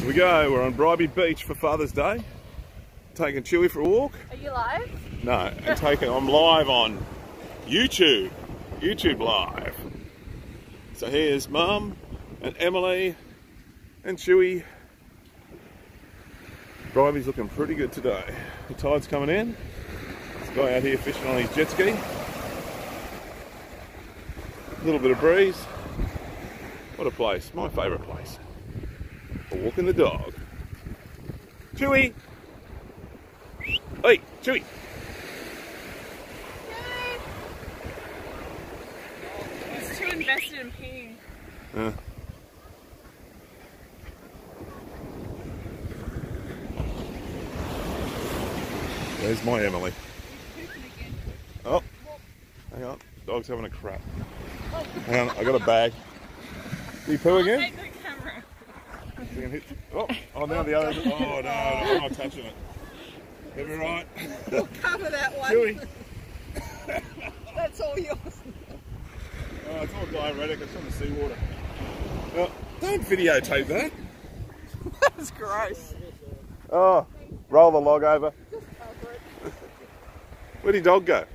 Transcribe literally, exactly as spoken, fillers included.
Here we go, we're on Bribie Beach for Father's Day. Taking Chewy for a walk. Are you live? No, I'm taking, I'm live on YouTube. YouTube live. So here's Mum and Emily and Chewy. Bribie's looking pretty good today. The tide's coming in. This guy out here fishing on his jet ski. A little bit of breeze. What a place, my favourite place. For walking the dog. Chewy! Hey, Chewy! He's too invested in peeing. Uh. There's my Emily. Oh, hang on, dog's having a crap. Hang on, I got a bag. Did you poo again? Take the camera. Hit, oh, oh, now the other. Oh no, no, I'm not touching it. Every right? We'll cover that one. Chewy. That's all yours. Oh, it's all diuretic, it's on the seawater. Oh, don't videotape that. That's gross. Oh, roll the log over. Just cover it. Where'd your dog go?